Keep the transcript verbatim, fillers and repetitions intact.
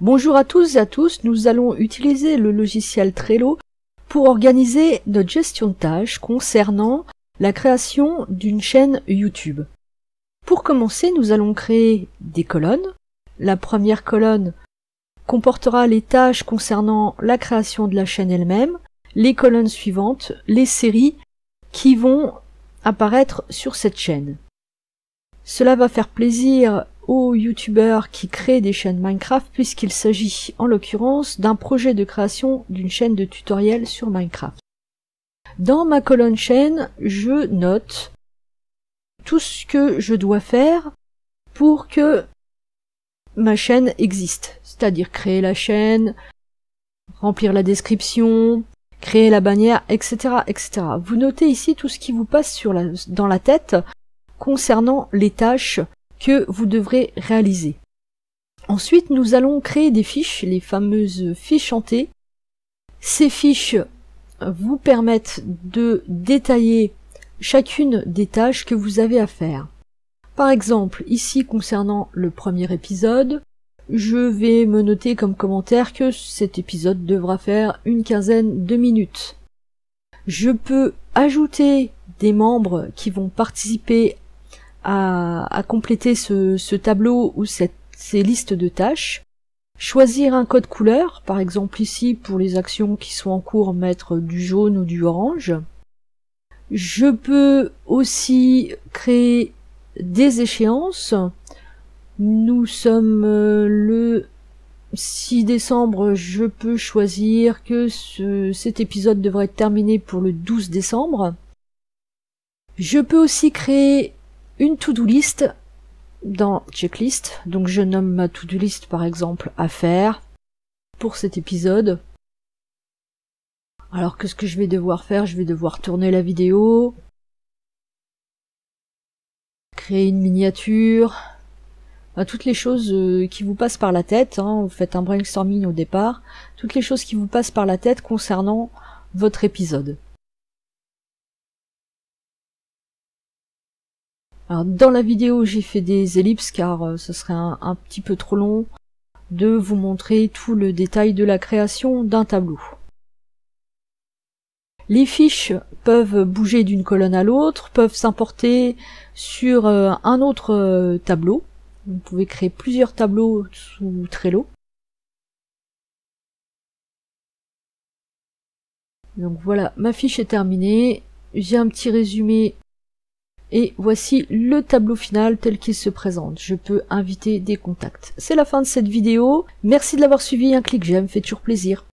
Bonjour à tous et à tous, nous allons utiliser le logiciel Trello pour organiser notre gestion de tâches concernant la création d'une chaîne YouTube. Pour commencer, nous allons créer des colonnes. La première colonne comportera les tâches concernant la création de la chaîne elle-même, les colonnes suivantes, les séries qui vont apparaître sur cette chaîne. Cela va faire plaisir aux youtubeurs qui créent des chaînes Minecraft puisqu'il s'agit en l'occurrence d'un projet de création d'une chaîne de tutoriel sur Minecraft. Dans ma colonne chaîne, je note tout ce que je dois faire pour que ma chaîne existe, c'est-à-dire créer la chaîne, remplir la description, créer la bannière, et cetera, et cetera. Vous notez ici tout ce qui vous passe sur la, dans la tête concernant les tâches que vous devrez réaliser. Ensuite, nous allons créer des fiches, les fameuses fiches hantées. Ces fiches vous permettent de détailler chacune des tâches que vous avez à faire. Par exemple, ici concernant le premier épisode, je vais me noter comme commentaire que cet épisode devra faire une quinzaine de minutes. Je peux ajouter des membres qui vont participer à, à compléter ce, ce tableau ou cette, ces listes de tâches. Choisir un code couleur, par exemple ici pour les actions qui sont en cours mettre du jaune ou du orange. Je peux aussi créer des échéances. Nous sommes le six décembre, je peux choisir que ce, cet épisode devrait être terminé pour le douze décembre. Je peux aussi créer une to-do list dans checklist, donc je nomme ma to-do list par exemple à faire pour cet épisode. Alors qu'est-ce que je vais devoir faire? Je vais devoir tourner la vidéo, créer une miniature, enfin, toutes les choses euh, qui vous passent par la tête, hein, vous faites un brainstorming au départ, toutes les choses qui vous passent par la tête concernant votre épisode. Alors, dans la vidéo, j'ai fait des ellipses car euh, ce serait un, un petit peu trop long de vous montrer tout le détail de la création d'un tableau. Les fiches peuvent bouger d'une colonne à l'autre, peuvent s'importer sur euh, un autre euh, tableau. Vous pouvez créer plusieurs tableaux sous Trello. Donc voilà, ma fiche est terminée. J'ai un petit résumé. Et voici le tableau final tel qu'il se présente. Je peux inviter des contacts. C'est la fin de cette vidéo. Merci de l'avoir suivi. Un clic j'aime fait toujours plaisir.